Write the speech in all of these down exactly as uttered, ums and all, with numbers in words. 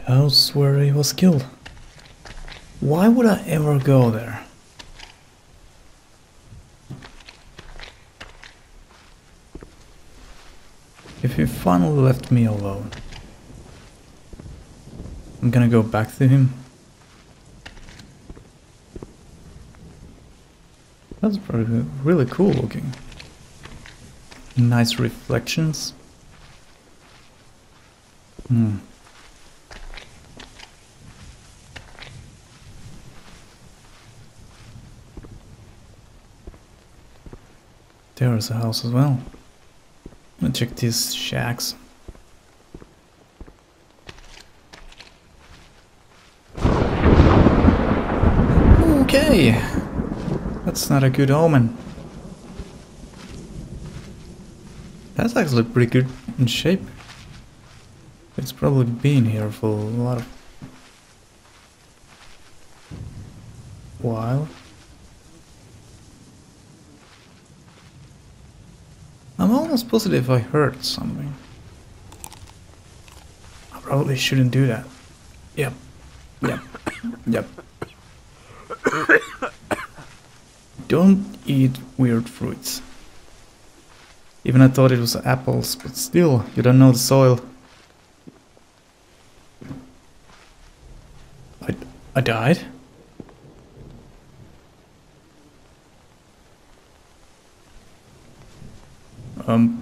house where he was killed. Why would I ever go there? If he finally left me alone, I'm gonna go back to him. That's probably really cool looking. Nice reflections. Hmm. There's a house as well. Let's check these shacks. Okay, that's not a good omen. That's actually pretty good in shape. It's probably been here for a lot of while. I'm almost positive I heard something. I probably shouldn't do that. Yep. Yep. Yep. Don't eat weird fruits. Even I thought it was apples, but still, you don't know the soil. I, I died? Um...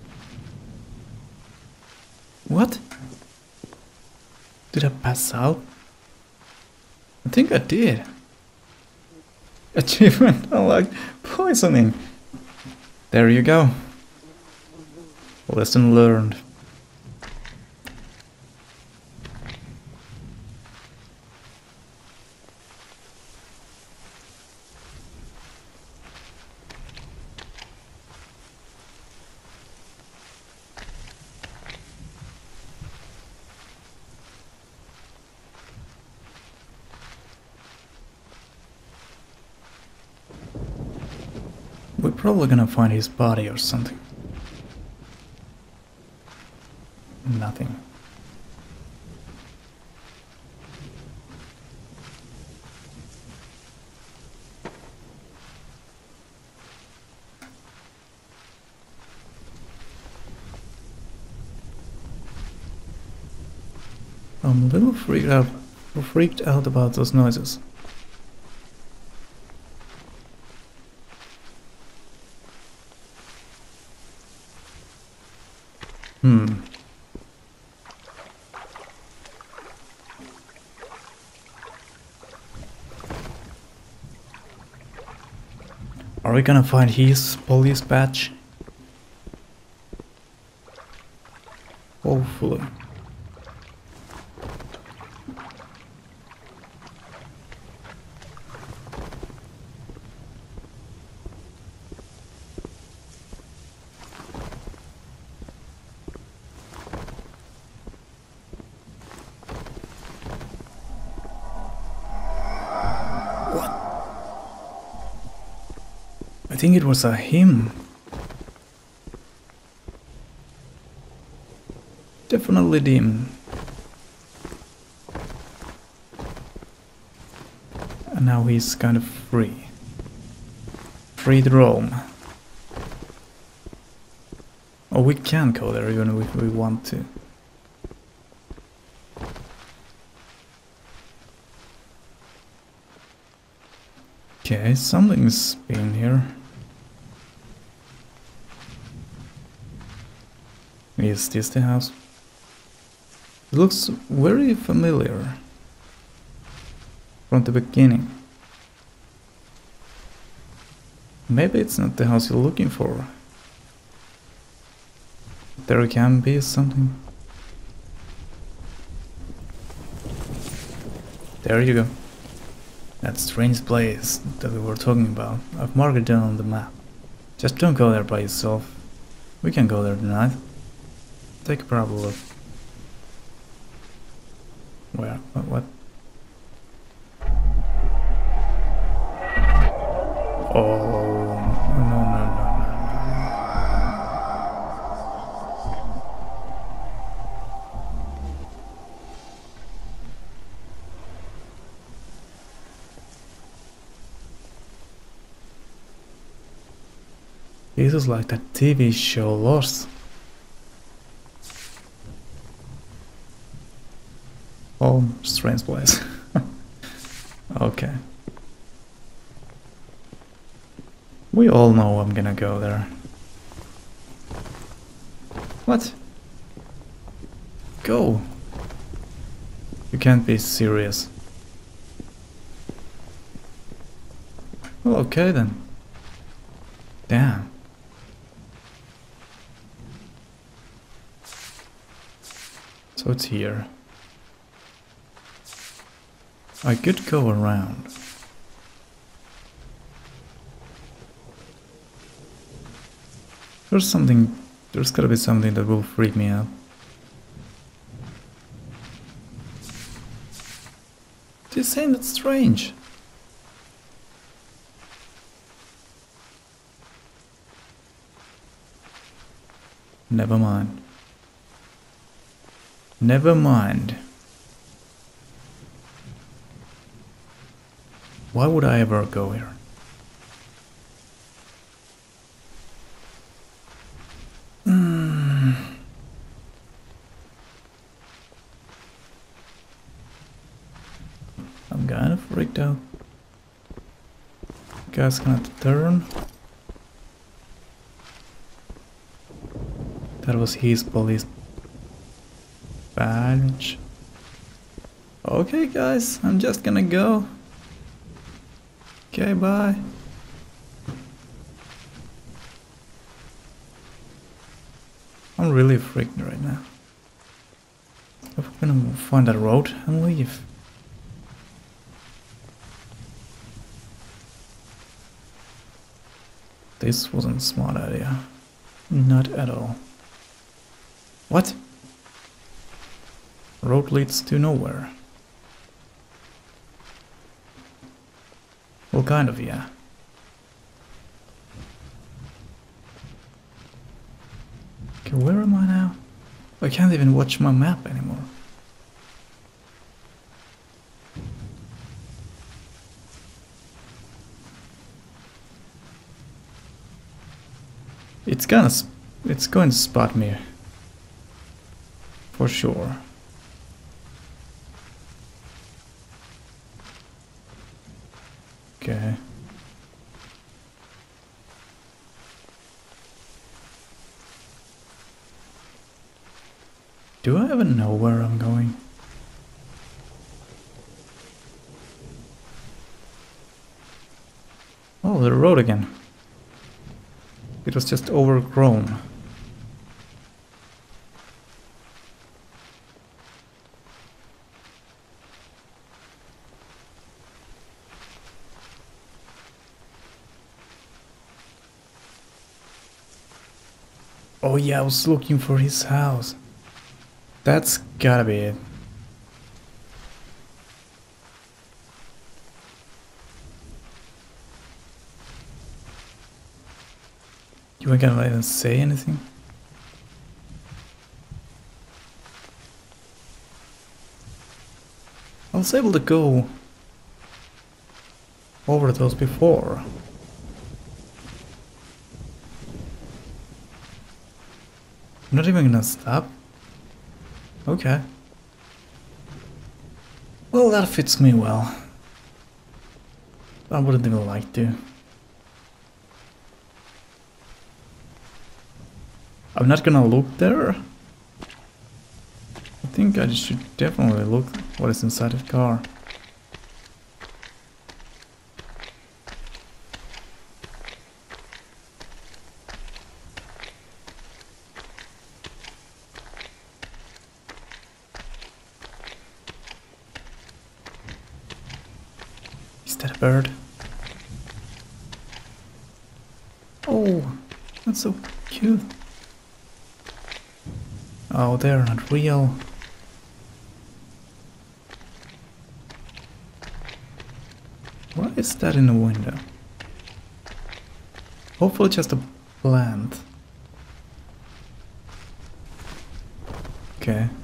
What? Did I pass out? I think I did. Achievement unlocked. Poisoning. There you go. Lesson learned. We're probably gonna find his body or something. Nothing. I'm a little freaked out, freaked out about those noises. Hmm. Are we gonna find his police badge? Hopefully. I think it was a him. Definitely him. And now he's kind of free. Free to roam. Oh, we can go there even if we want to. Okay, something's been here. Is this the house? It looks very familiar from the beginning. Maybe it's not the house you're looking for. There can be something. There you go. That strange place that we were talking about. I've marked it down on the map. Just don't go there by yourself. We can go there tonight. Take a proper look. Where? What? What? Oh, no, no, no, no, no. This is like that T V show Lost. Oh, strange place. Okay. We all know I'm gonna go there. What? Go! You can't be serious. Well, okay then. Damn. So it's here. I could go around. There's something... There's gotta be something that will freak me out. This ain't that strange. Never mind. Never mind. Why would I ever go here? Mm. I'm kind of freaked out. Guy's gonna turn. That was his police badge. Okay guys, I'm just gonna go. Okay, bye. I'm really freaked right now. If we're gonna find a road and leave. This wasn't a smart idea. Not at all. What? Road leads to nowhere. Well, kind of, yeah. Okay, where am I now? I can't even watch my map anymore. It's gonna, sp it's going to spot me. For sure. Okay. Do I even know where I'm going? Oh, the road again. It was just overgrown. Oh yeah, I was looking for his house. That's gotta be it. You ain't gonna let him say anything? I was able to go over those before. I'm not even gonna stop. Okay. Well, that fits me well. I wouldn't even like to. I'm not gonna look there. I think I should definitely look what is inside the car. Is that a bird? Oh, that's so cute. Oh, they're not real. What is that in the window? Hopefully just a plant. Okay.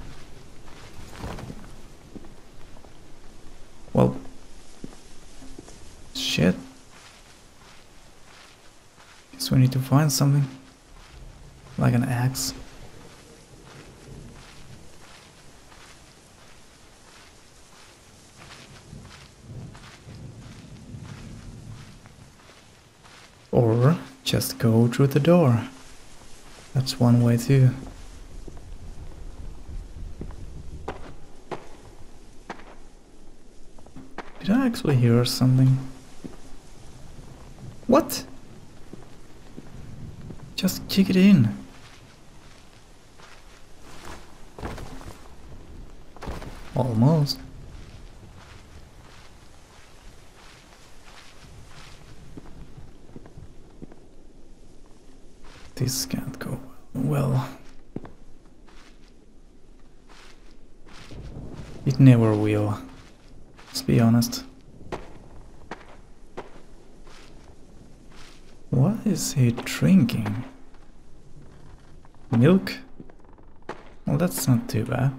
Well. Shit. Guess we need need to find something. Like an axe. Or just go through the door. That's one way too. Did I actually hear something? What? Just kick it in. Almost. This can't go well. It never will. Let's be honest. What is he drinking? Milk? Well, that's not too bad.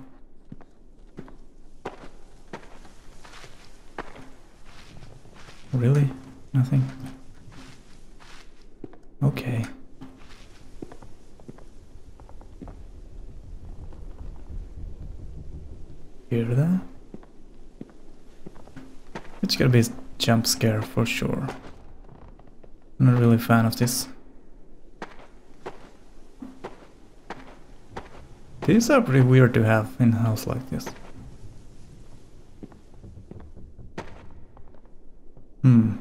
Really? Nothing? Okay. Hear that? It's gonna be a jump scare for sure. I'm not really a fan of this. These are pretty weird to have in a house like this. Hmm.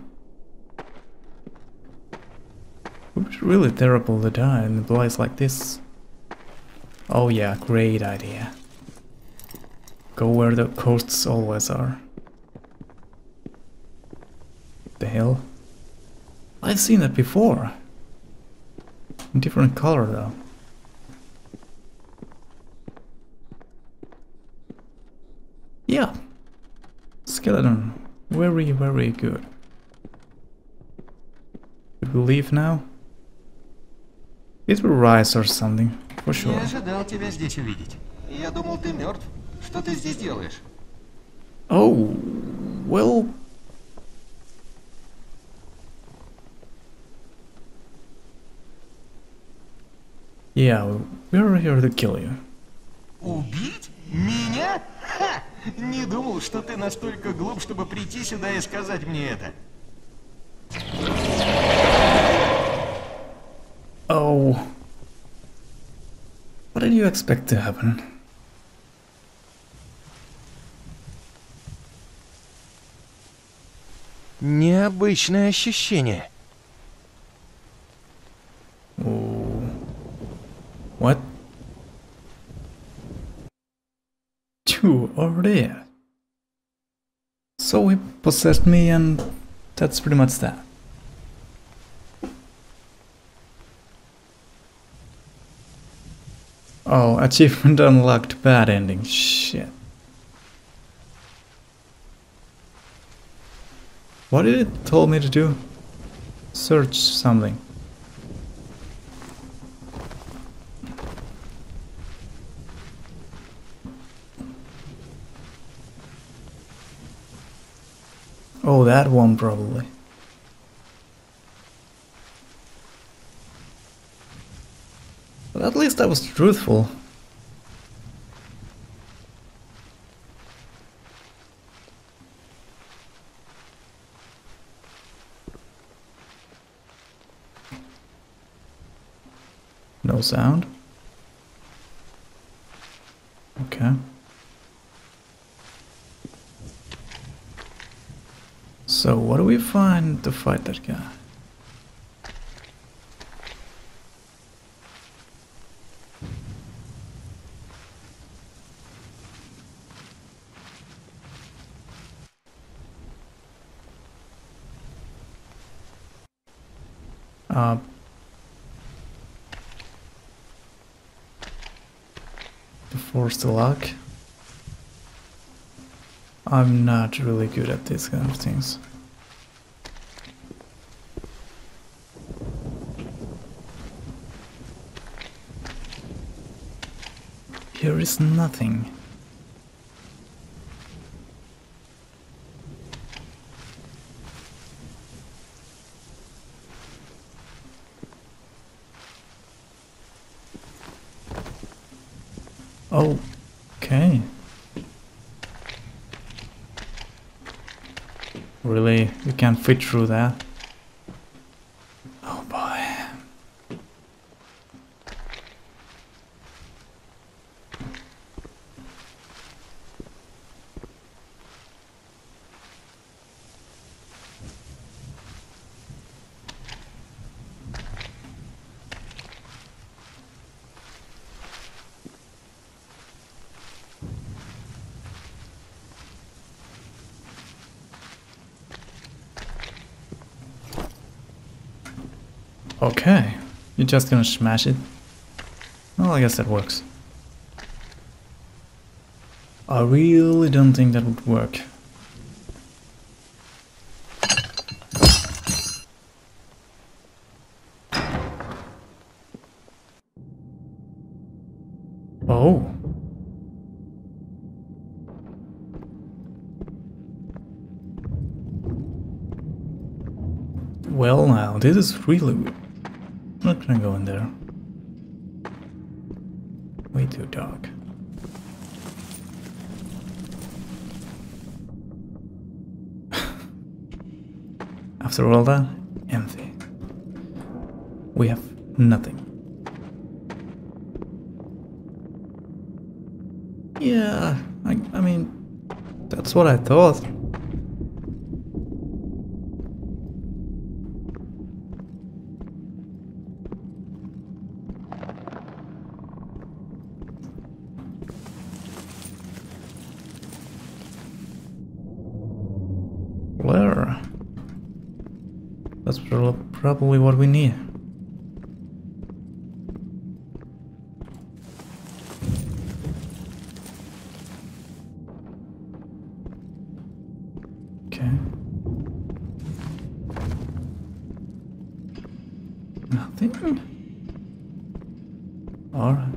It would be really terrible to die in a place like this. Oh yeah, great idea. Go where the coasts always are. The hell? I've seen that before. In different color though. Yeah. Skeleton. Very, very good. Should we leave now? It will rise or something, for sure. Не ожидал тебя здесь увидеть. Я думал, ты мертв. Что ты здесь делаешь? Oh, well... Yeah, we're here to kill you. Убить? Меня? Ха! Не думал, что ты настолько глуп, чтобы прийти сюда и сказать мне это. Oh. What did you expect to happen? Необычное ощущение. Oh. What? You are there. So he possessed me and that's pretty much that. Oh, achievement unlocked, bad ending. Shit. What did it tell me to do? Search something. Oh, that one probably. But at least I was truthful. No sound. Okay. So what do we find to fight that guy? Uh, to force the lock. I'm not really good at these kind of things. Here is nothing. Okay. Really? You can't fit through that? Oh boy. Okay, you're just gonna smash it? Well, I guess that works. I really don't think that would work. Oh. Well now, this is really weird. I'm not gonna go in there. Way too dark. After all that, empty. We have nothing. Yeah, I, I mean, that's what I thought. Blur. That's probably what we need. Okay. Nothing? Alright.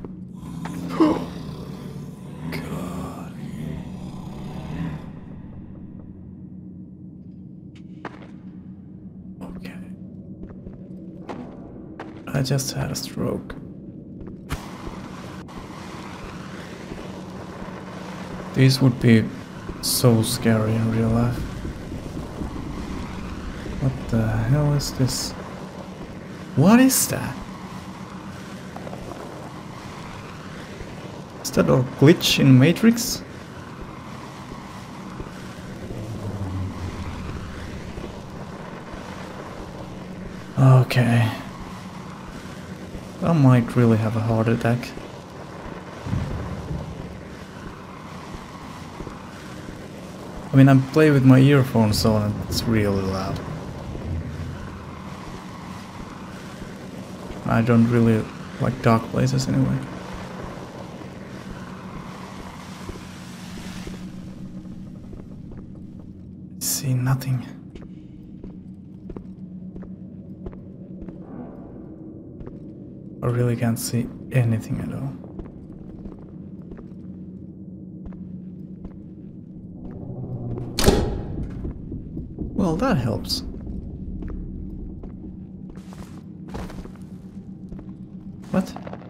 God. Okay. I just had a stroke. This would be so scary in real life. What the hell is this? What is that? Is that a glitch in Matrix? Okay. I might really have a heart attack. I mean, I'm playing with my earphones on and it's really loud. I don't really like dark places anyway. See nothing. I really can't see anything at all. Well, that helps. What?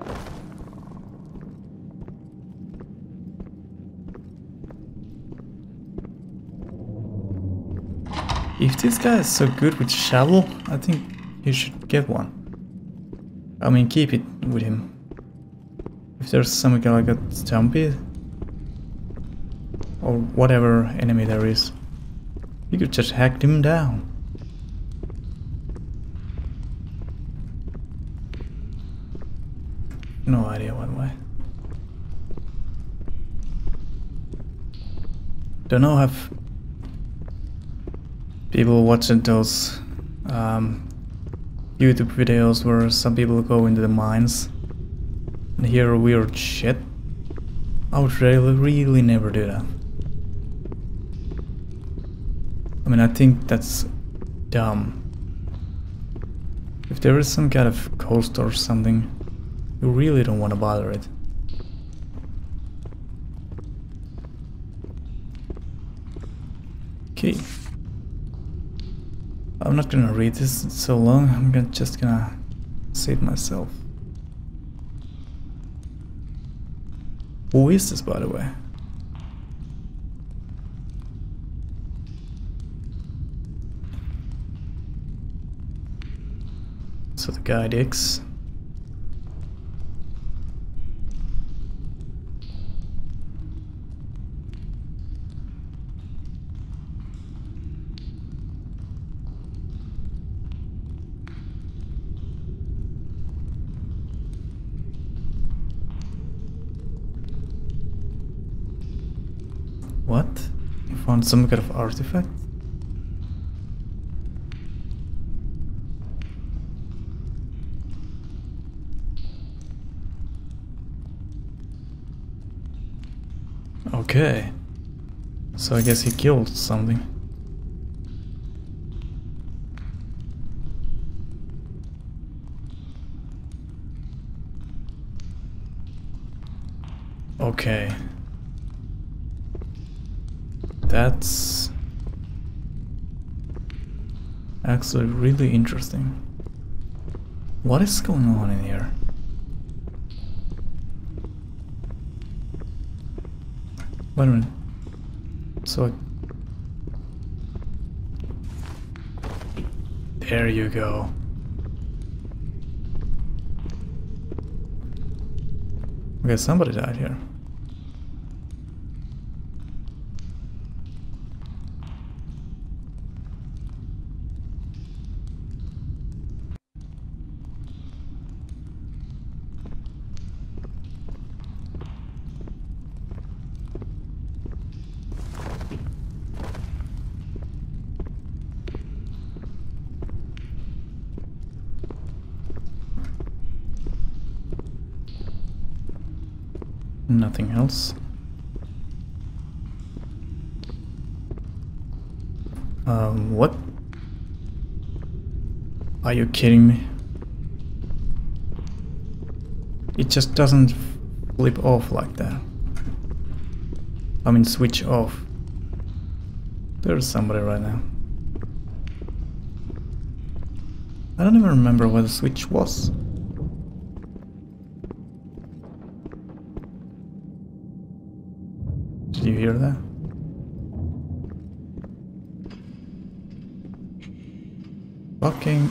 If this guy is so good with shovel, I think you should get one. I mean, keep it with him. If there's something like a zombie or whatever enemy there is, you could just hack him down. No idea what way. Don't know if people watching those um, YouTube videos where some people go into the mines and hear weird shit. I would really, really never do that. I mean, I think that's dumb. If there is some kind of ghost or something, you really don't want to bother it. Okay. I'm not gonna read this so long, I'm gonna, just gonna see it myself. Who is this, by the way? So the guy Dix. What? You found some kind of artifact? Okay. So I guess he killed something. Okay. That's actually really interesting. What is going on in here? Wait a minute. So there you go. Okay, somebody died here. Nothing else. Um, what? Are you kidding me? It just doesn't flip off like that. I mean, switch off. There's somebody right now. I don't even remember where the switch was. Did you hear that? Fucking...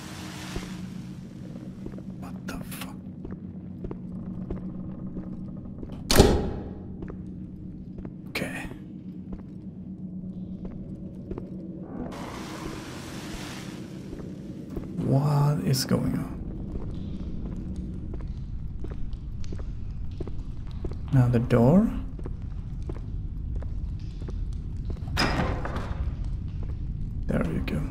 What the fuck? Okay. What is going on? Now the door? There you go.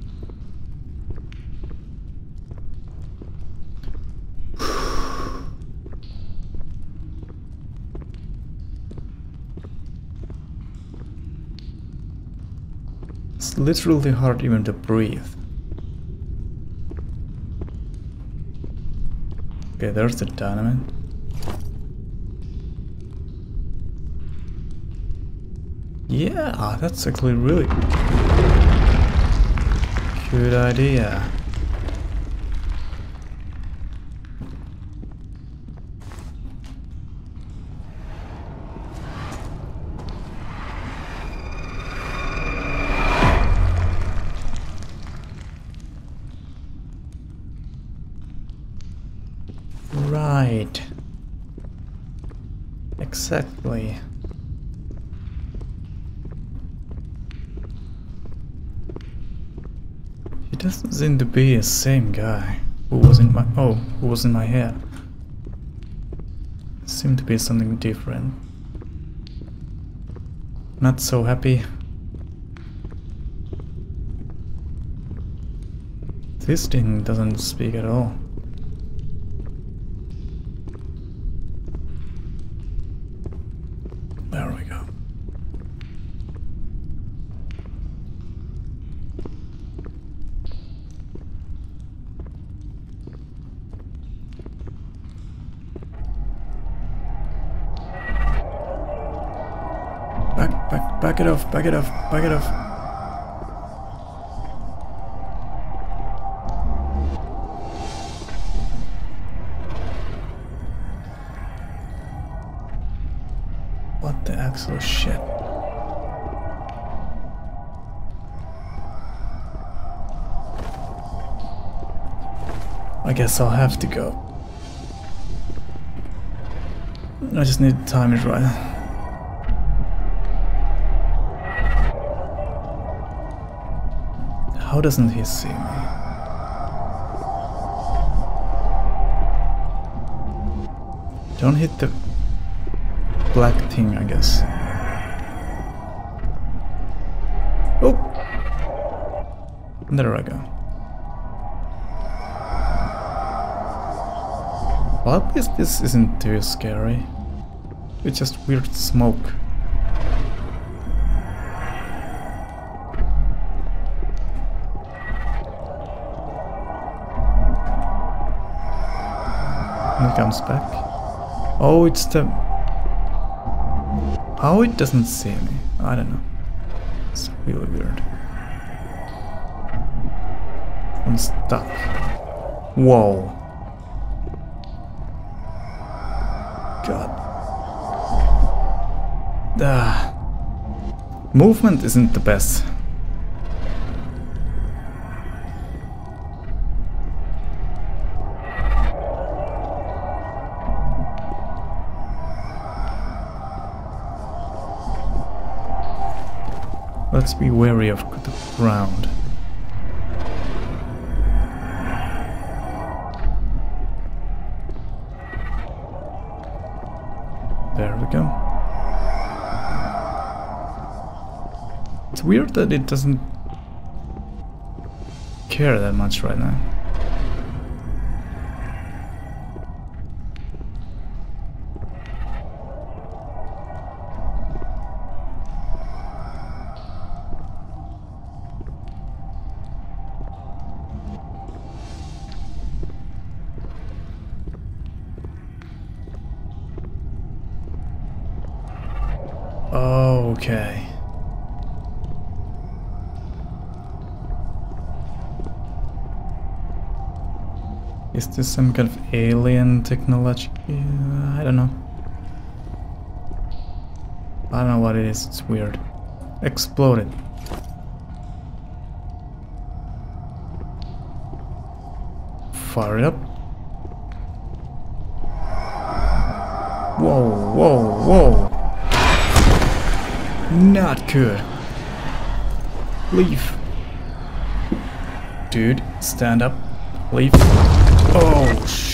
It's literally hard even to breathe. Okay, there's the dynamite. Yeah, that's actually really good idea. Right. Exactly. He doesn't seem to be the same guy who was in my oh, who was in my head. Seemed to be something different. Not so happy. This thing doesn't speak at all. There we go. Back, back, back it off, back it off, back it off. What the actual shit? I guess I'll have to go. I just need to time it right. How doesn't he see me? Don't hit the black thing, I guess. Oh! There I go. Well, at least this isn't too scary. It's just weird smoke. And it comes back. Oh, it's the... How it doesn't see me? I don't know. It's really weird. I'm stuck. Whoa. God. Ah. Movement isn't the best. Let's be wary of the ground. There we go. It's weird that it doesn't care that much right now. Oh, okay. Is this some kind of alien technology? Uh, I don't know. I don't know what it is, it's weird. Exploded. Fire it up. Whoa, whoa, whoa. Not good. Leave. Dude, stand up. Leave. Oh, shit.